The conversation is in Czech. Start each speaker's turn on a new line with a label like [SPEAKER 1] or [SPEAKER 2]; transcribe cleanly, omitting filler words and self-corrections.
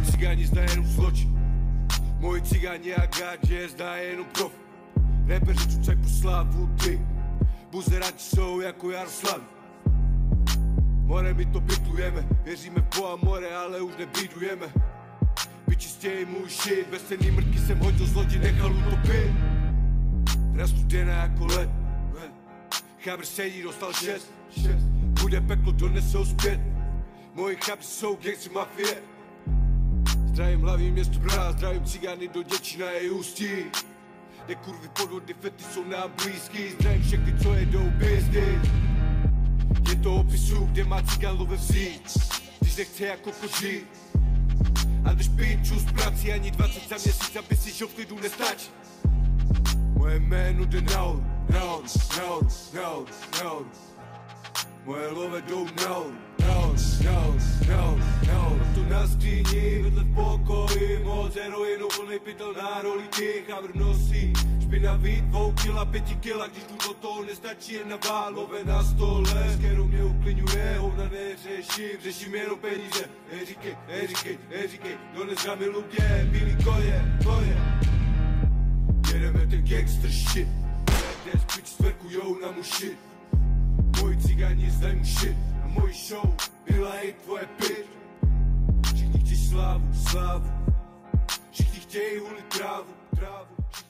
[SPEAKER 1] cigáni zdají jenom zločin. Moji cigáni a gádže zdají jenom prof. Repeři čučaj pro slávu, ty buzeráti jsou jako Jaroslav. More my to bytlujeme, věříme v Boha more, ale už nebídujeme. Vyčistěj můj shit, bezcenný mrtky jsem hodil z lodi, nechal utopit. Rastuděná jako led, chábr sedí, dostal 6. Bude peklo, donesou zpět. Moji chlapci jsou gangstři mafie. Zdravím hlavní město Praha, zdravím cigány do Děčína i Ústí. Kde kurvy podvody fety jsou nám blízký. Zdravím všechny, co jedou business. Je to opisu, kde má cigán love vzít, když nechce jako koží. A když píču z prací ani 20 za měsíc, aby si žil v klidu nestačí. Moje jméno jde nahoru, nahoru, nahoru, nahoru, nahoru. Moje love jdou nahoru, nahoru, nahoru, nahoru, nahoru. Tu na skříni, vedle v pokoji, moc heroinu, plný pytel na rolíky, chábr nosí. Špinavý 2 kila, 5 kila, když tu do toho nestačí jen na válové na stole. S kterou mě uklidňuje, hovna neřeším, řeším jenom peníze. Neříkej, neříkej, neříkej, dones mi lupě, bílý koně, koně. Jedeme ten gangster shit, kde spič stvrkujou na mu shit. Moji cigáni zdají mu shit, a moji show byla i tvoje bitch. Všichni chtějí slávu, slávu, všichni chtějí hulit trávu, trávu.